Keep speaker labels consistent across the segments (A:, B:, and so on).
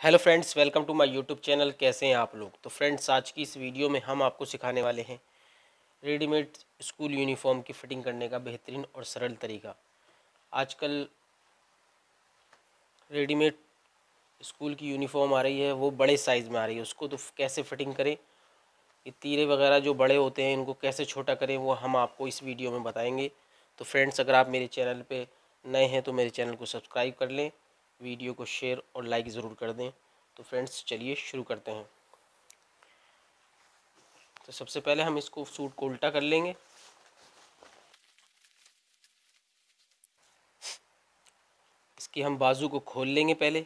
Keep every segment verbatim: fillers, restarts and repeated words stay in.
A: Hello friends, welcome to my YouTube channel. कैसे हैं आप लोग। तो फ्रेंड्स, आज की इस वीडियो में हम आपको सिखाने वाले हैं रेडीमेड स्कूल यूनिफॉर्म की फ़िटिंग करने का बेहतरीन और सरल तरीका। आजकल रेडीमेड स्कूल की यूनिफॉर्म आ रही है, वो बड़े साइज़ में आ रही है। उसको तो कैसे फ़िटिंग करें, ये तीरे वगैरह जो बड़े होते हैं इनको कैसे छोटा करें, वो हम आपको इस वीडियो में बताएंगे। तो फ्रेंड्स, अगर आप मेरे चैनल पे नए हैं तो मेरे चैनल को सब्सक्राइब कर लें, वीडियो को शेयर और लाइक ज़रूर कर दें। तो फ्रेंड्स, चलिए शुरू करते हैं। तो सबसे पहले हम इसको सूट को उल्टा कर लेंगे। इसकी हम बाजू को खोल लेंगे पहले।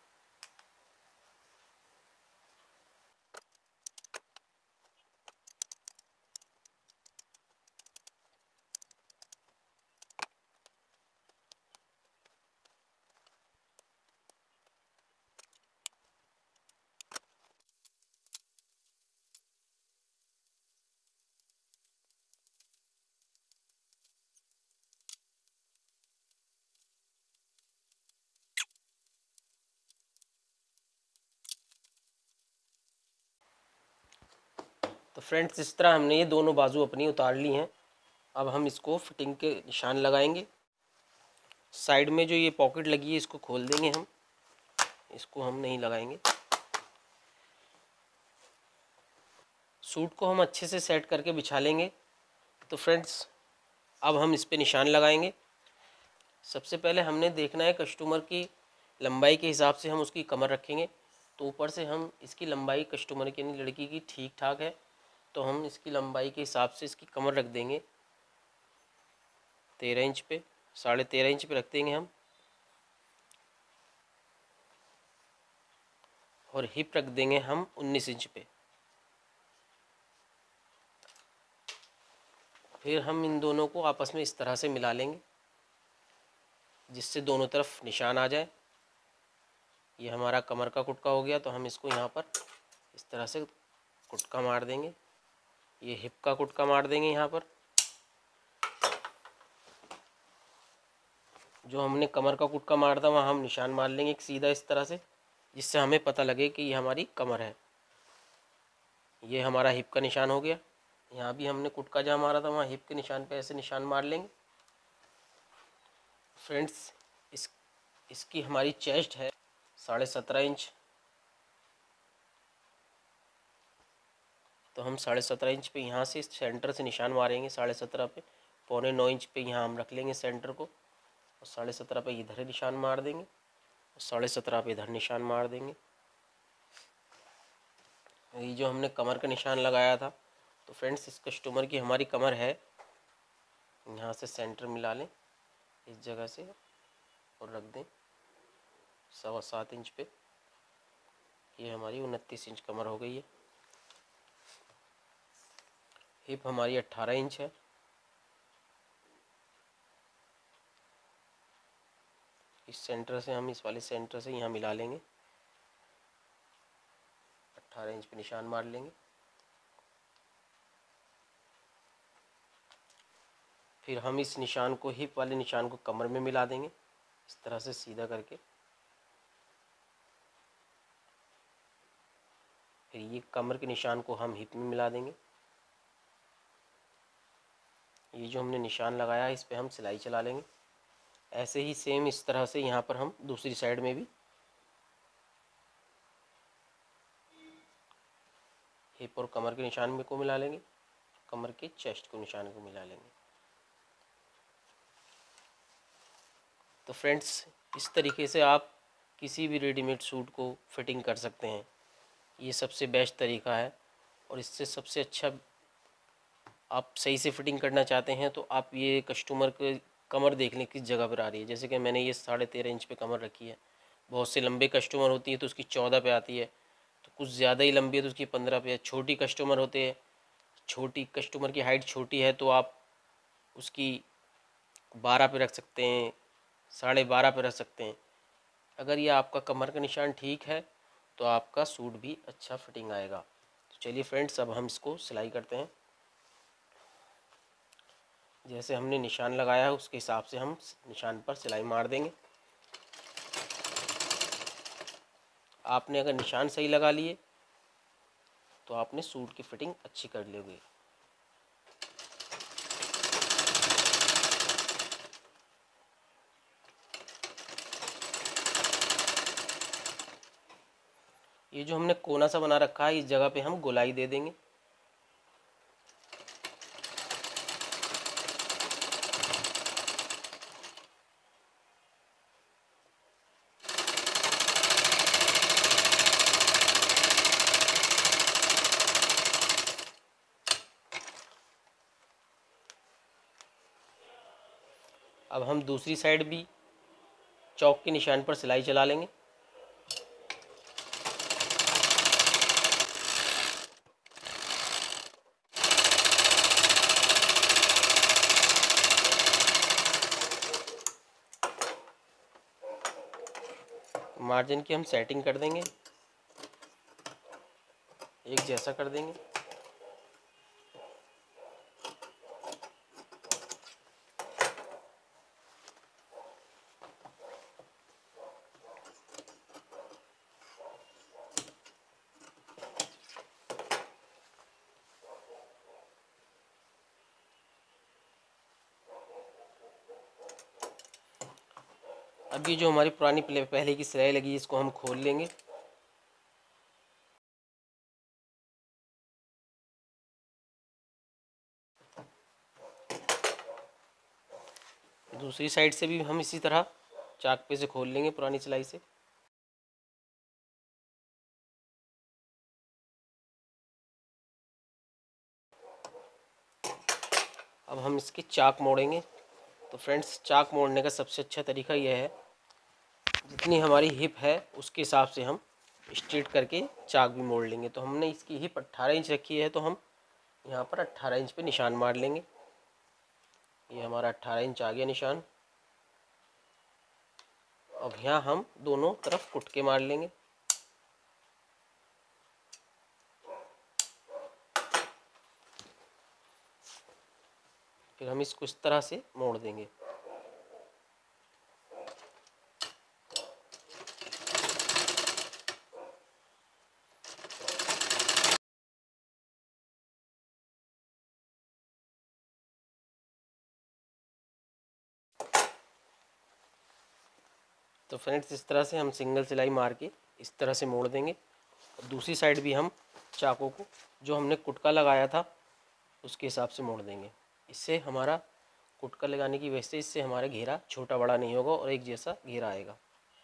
A: तो फ्रेंड्स, इस तरह हमने ये दोनों बाजू अपनी उतार ली हैं। अब हम इसको फिटिंग के निशान लगाएंगे। साइड में जो ये पॉकेट लगी है इसको खोल देंगे हम, इसको हम नहीं लगाएंगे। सूट को हम अच्छे से सेट करके बिछा लेंगे। तो फ्रेंड्स, अब हम इस पे निशान लगाएंगे। सबसे पहले हमने देखना है कस्टमर की लंबाई के हिसाब से हम उसकी कमर रखेंगे। तो ऊपर से हम इसकी लंबाई कस्टमर की यानी लड़की की ठीक ठाक है, तो हम इसकी लंबाई के हिसाब से इसकी कमर रख देंगे तेरह इंच पे, साढ़े तेरह इंच पे रख देंगे हम। और हिप रख देंगे हम उन्नीस इंच पे। फिर हम इन दोनों को आपस में इस तरह से मिला लेंगे जिससे दोनों तरफ निशान आ जाए। ये हमारा कमर का कुटका हो गया, तो हम इसको यहाँ पर इस तरह से कुटका मार देंगे। ये हिप का कुटका मार देंगे यहाँ पर। जो हमने कमर का कुटका मारा था वहाँ हम निशान मार लेंगे एक सीधा इस तरह से, जिससे हमें पता लगे कि ये हमारी कमर है। ये हमारा हिप का निशान हो गया। यहाँ भी हमने कुटका जहाँ मारा था वहाँ हिप के निशान पे ऐसे निशान मार लेंगे। फ्रेंड्स, इस इसकी हमारी चेस्ट है साढ़े सत्रह इंच। तो हम साढ़े सत्रह इंच पे यहाँ से सेंटर से निशान मारेंगे। साढ़े सत्रह पे पौने नौ इंच पे यहाँ हम रख लेंगे सेंटर को, और साढ़े सत्रह पे इधर निशान मार देंगे, और साढ़े सत्रह पे इधर निशान मार देंगे। ये जो हमने कमर का निशान लगाया था, तो फ्रेंड्स इस कस्टमर की हमारी कमर है। यहाँ से सेंटर मिला लें इस जगह से और रख दें सवा सात इंच पे। ये हमारी उनतीस इंच कमर हो गई है। हिप हमारी अट्ठारह इंच है। इस सेंटर से हम इस वाले सेंटर से यहाँ मिला लेंगे, अट्ठारह इंच पे निशान मार लेंगे। फिर हम इस निशान को हिप वाले निशान को कमर में मिला देंगे इस तरह से सीधा करके। फिर ये कमर के निशान को हम हिप में मिला देंगे। ये जो हमने निशान लगाया है इस पे हम सिलाई चला लेंगे। ऐसे ही सेम इस तरह से यहाँ पर हम दूसरी साइड में भी हिप और कमर के निशान में को मिला लेंगे, कमर के चेस्ट को निशान को मिला लेंगे। तो फ्रेंड्स, इस तरीके से आप किसी भी रेडीमेड सूट को फिटिंग कर सकते हैं। ये सबसे बेस्ट तरीका है, और इससे सबसे अच्छा आप सही से फिटिंग करना चाहते हैं तो आप ये कस्टमर के कमर देख लें किस जगह पर आ रही है। जैसे कि मैंने ये साढ़े तेरह इंच पे कमर रखी है। बहुत से लंबे कस्टमर होती है तो उसकी चौदह पे आती है, तो कुछ ज़्यादा ही लंबी है तो उसकी पंद्रह पे है। छोटी कस्टमर होते हैं, छोटी कस्टमर की हाइट छोटी है तो आप उसकी बारह पे रख सकते हैं, साढ़े बारह पे रख सकते हैं। अगर ये आपका कमर का निशान ठीक है तो आपका सूट भी अच्छा फिटिंग आएगा। तो चलिए फ्रेंड्स, अब हम इसको सिलाई करते हैं। जैसे हमने निशान लगाया है उसके हिसाब से हम निशान पर सिलाई मार देंगे। आपने अगर निशान सही लगा लिए तो आपने सूट की फिटिंग अच्छी कर लोगे। ये जो हमने कोना सा बना रखा है, इस जगह पे हम गोलाई दे देंगे। अब हम दूसरी साइड भी चौक के निशान पर सिलाई चला लेंगे। मार्जिन की हम सेटिंग कर देंगे, एक जैसा कर देंगे। अब ये जो हमारी पुरानी पहले की सिलाई लगी है, इसको हम खोल लेंगे। दूसरी साइड से भी हम इसी तरह चाक पे से खोल लेंगे पुरानी सिलाई से। अब हम इसके चाक मोड़ेंगे। तो फ्रेंड्स, चाक मोड़ने का सबसे अच्छा तरीका यह है, जितनी हमारी हिप है उसके हिसाब से हम स्ट्रेट करके चाक भी मोड़ लेंगे। तो हमने इसकी हिप अट्ठारह इंच रखी है, तो हम यहाँ पर अट्ठारह इंच पे निशान मार लेंगे। ये हमारा अट्ठारह इंच आ गया निशान। अब यहाँ हम दोनों तरफ कुटके मार लेंगे। फिर हम इसको इस तरह से मोड़ देंगे। तो फ्रेंड्स, इस तरह से हम सिंगल सिलाई मार के इस तरह से मोड़ देंगे। और दूसरी साइड भी हम चाकों को जो हमने कुटका लगाया था उसके हिसाब से मोड़ देंगे। इससे हमारा कुटका लगाने की वजह से इससे हमारा घेरा छोटा बड़ा नहीं होगा और एक जैसा घेरा आएगा।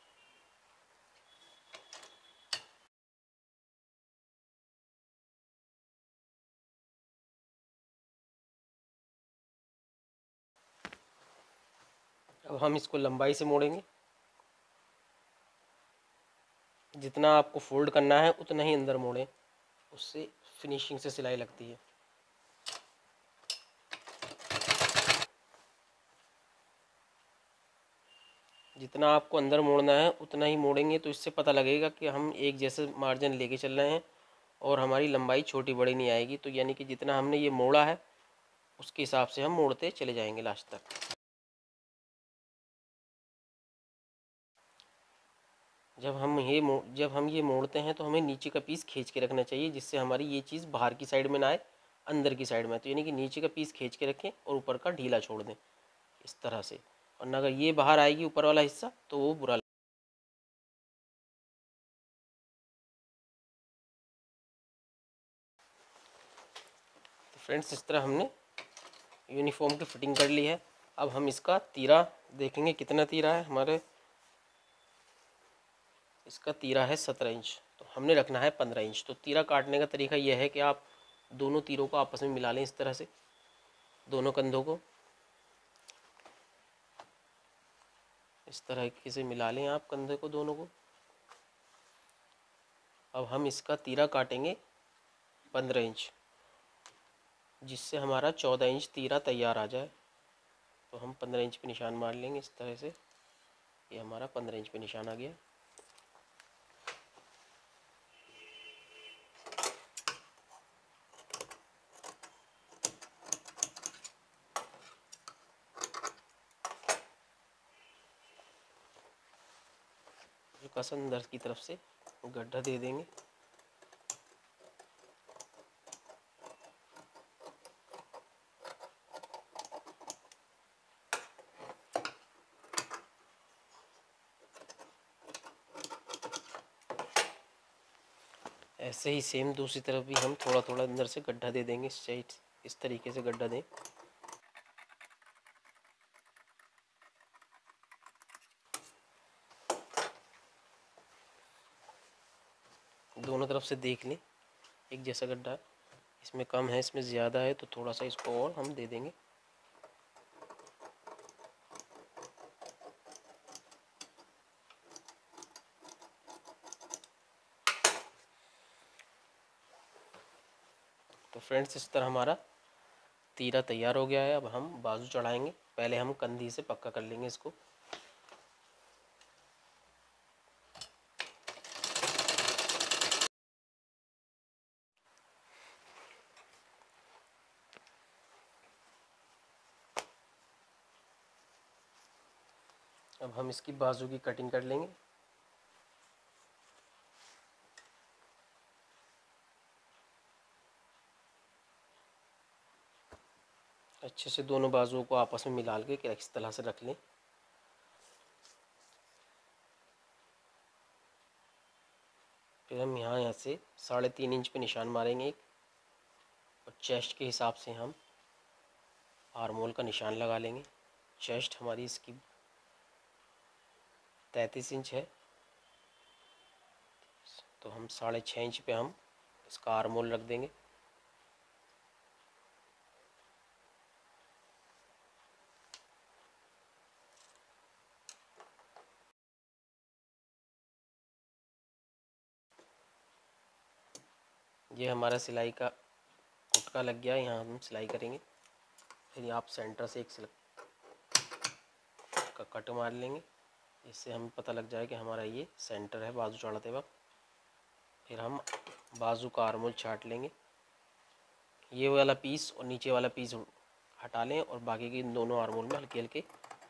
A: अब हम इसको लंबाई से मोड़ेंगे। जितना आपको फोल्ड करना है उतना ही अंदर मोड़ें, उससे फिनिशिंग से सिलाई लगती है। जितना आपको अंदर मोड़ना है उतना ही मोड़ेंगे, तो इससे पता लगेगा कि हम एक जैसे मार्जिन लेके चल रहे हैं और हमारी लंबाई छोटी बड़ी नहीं आएगी। तो यानी कि जितना हमने ये मोड़ा है उसके हिसाब से हम मोड़ते चले जाएंगे लास्ट तक। जब हम ये मो जब हम ये मोड़ते हैं तो हमें नीचे का पीस खींच के रखना चाहिए, जिससे हमारी ये चीज़ बाहर की साइड में ना आए, अंदर की साइड में। तो यानी कि नीचे का पीस खींच के रखें और ऊपर का ढीला छोड़ दें इस तरह से। वरना अगर ये बाहर आएगी ऊपर वाला हिस्सा तो वो बुरा। तो फ्रेंड्स, इस तरह हमने यूनिफॉर्म की फिटिंग कर ली है। अब हम इसका तीरा देखेंगे कितना तीरा है हमारे। इसका तीरा है सत्रह इंच, तो हमने रखना है पंद्रह इंच। तो तीरा काटने का तरीका यह है कि आप दोनों तीरों को आपस में मिला लें इस तरह से, दोनों कंधों को इस तरह से मिला लें आप कंधे को दोनों को। अब हम इसका तीरा काटेंगे पंद्रह इंच, जिससे हमारा चौदह इंच तीरा तैयार आ जाए। तो हम पंद्रह इंच पे निशान मार लेंगे इस तरह से। ये हमारा पंद्रह इंच पे निशान आ गया। हल्का सा अंदर की तरफ से गड्ढा दे देंगे। ऐसे ही सेम दूसरी तरफ भी हम थोड़ा थोड़ा अंदर से गड्ढा दे देंगे। इस साइड इस तरीके से गड्ढा दें। दोनों तरफ से देख लें एक जैसा गड्ढा, इसमें कम है इसमें ज़्यादा है तो थोड़ा सा इसको और हम दे देंगे। तो फ्रेंड्स इस तरह हमारा तीरा तैयार हो गया है। अब हम बाजू चढ़ाएंगे। पहले हम कंधी से पक्का कर लेंगे इसको। अब हम इसकी बाजू की कटिंग कर लेंगे। अच्छे से दोनों बाजुओं को आपस में मिला के इस तरह से रख लें। फिर हम यहाँ यहाँ से साढ़े तीन इंच पे निशान मारेंगे एक, और चेस्ट के हिसाब से हम आर्मोल का निशान लगा लेंगे। चेस्ट हमारी इसकी तैंतीस इंच है, तो हम साढ़े छः इंच पे हम इसका आर्मोल रख देंगे। ये हमारा सिलाई का कुटका लग गया, यहाँ हम सिलाई करेंगे। फिर आप सेंटर से एक का कट मार लेंगे, इससे हमें पता लग जाए कि हमारा ये सेंटर है बाजू चढ़ाते वक्त। फिर हम बाजू का आर्मोल छाट लेंगे। ये वाला पीस और नीचे वाला पीस हटा लें और बाकी के इन दोनों आर्मोल में हल्के हल्के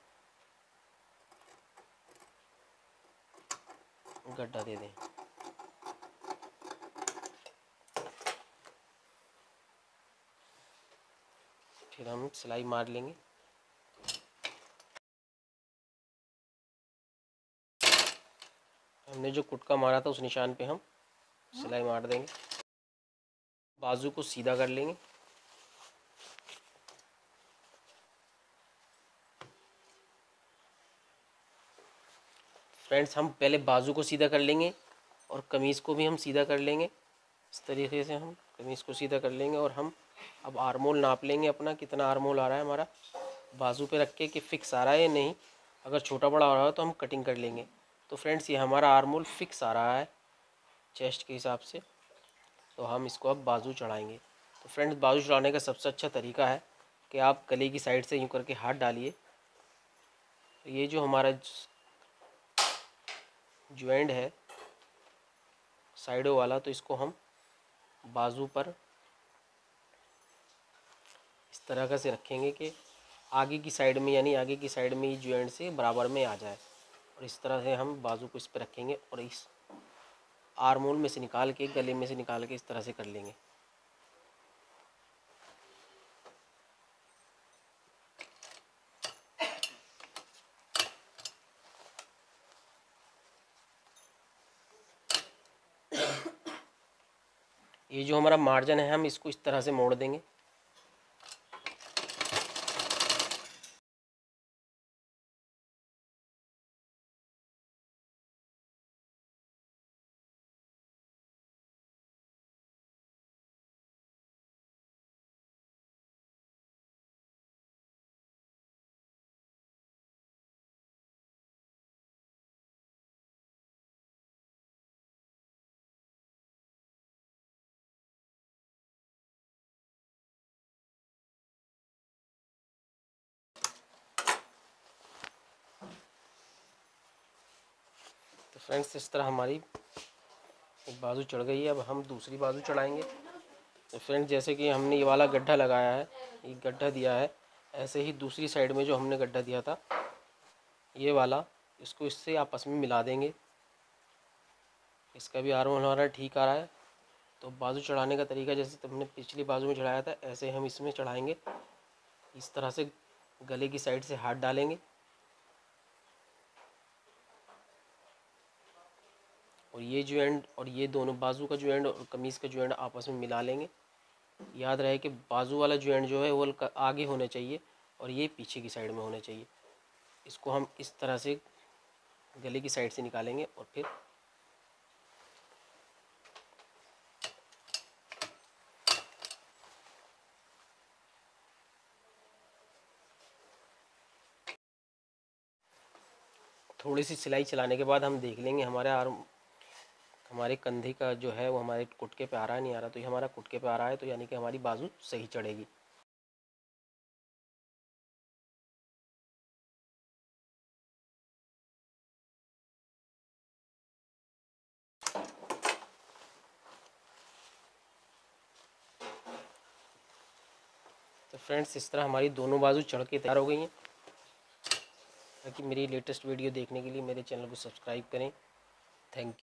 A: गड्ढा दे दें। फिर हम सिलाई मार लेंगे। हमने जो कुटका मारा था उस निशान पे हम सिलाई मार देंगे। बाजू को सीधा कर लेंगे। फ्रेंड्स हम पहले बाजू को सीधा कर लेंगे और कमीज़ को भी हम सीधा कर लेंगे। इस तरीके से हम कमीज़ को सीधा कर लेंगे और हम अब आर्मोल नाप लेंगे अपना, कितना आर्मोल आ रहा है हमारा बाजू पे रख के कि फ़िक्स आ रहा है या नहीं। अगर छोटा बड़ा आ रहा है तो हम कटिंग कर लेंगे। तो फ्रेंड्स ये हमारा आर्मोल फिक्स आ रहा है चेस्ट के हिसाब से, तो हम इसको अब बाजू चढ़ाएंगे। तो फ्रेंड्स बाजू चढ़ाने का सबसे अच्छा तरीका है कि आप गले की साइड से यूँ करके हाथ डालिए। ये जो हमारा ज्वाइंट है साइडों वाला, तो इसको हम बाजू पर इस तरह से रखेंगे कि आगे की साइड में, यानी आगे की साइड में ये ज्वाइंट से बराबर में आ जाए। और इस तरह से हम बाजू को इस पर रखेंगे और इस आर्मोल में से निकाल के, गले में से निकाल के इस तरह से कर लेंगे। ये जो हमारा मार्जिन है हम इसको इस तरह से मोड़ देंगे। तो फ्रेंड्स इस तरह हमारी एक बाजू चढ़ गई है। अब हम दूसरी बाजू चढ़ाएंगे। तो फ्रेंड्स जैसे कि हमने ये वाला गड्ढा लगाया है, ये गड्ढा दिया है, ऐसे ही दूसरी साइड में जो हमने गड्ढा दिया था ये वाला, इसको इससे आपस में मिला देंगे। इसका भी आर्म हमारा ठीक आ रहा है। तो बाजू चढ़ाने का तरीका जैसे तुमने पिछली बाजू में चढ़ाया था, ऐसे हम इसमें चढ़ाएंगे। इस तरह से गले की साइड से हाथ डालेंगे और ये जो एंड और ये दोनों बाजू का जो एंड और कमीज़ का जो एंड आपस में मिला लेंगे। याद रहे कि बाजू वाला जो एंड जो है वो आगे होना चाहिए और ये पीछे की साइड में होना चाहिए। इसको हम इस तरह से गले की साइड से निकालेंगे और फिर थोड़ी सी सिलाई चलाने के बाद हम देख लेंगे हमारे आर्म हमारे कंधे का जो है वो हमारे कुटके पे आ रहा है नहीं आ रहा। तो ये हमारा कुटके पे आ रहा है, तो यानी कि हमारी बाजू सही चढ़ेगी। तो फ्रेंड्स, इस तरह हमारी दोनों बाजू चढ़ के तैयार हो गई हैं। ताकि मेरी लेटेस्ट वीडियो देखने के लिए मेरे चैनल को सब्सक्राइब करें। Thank you.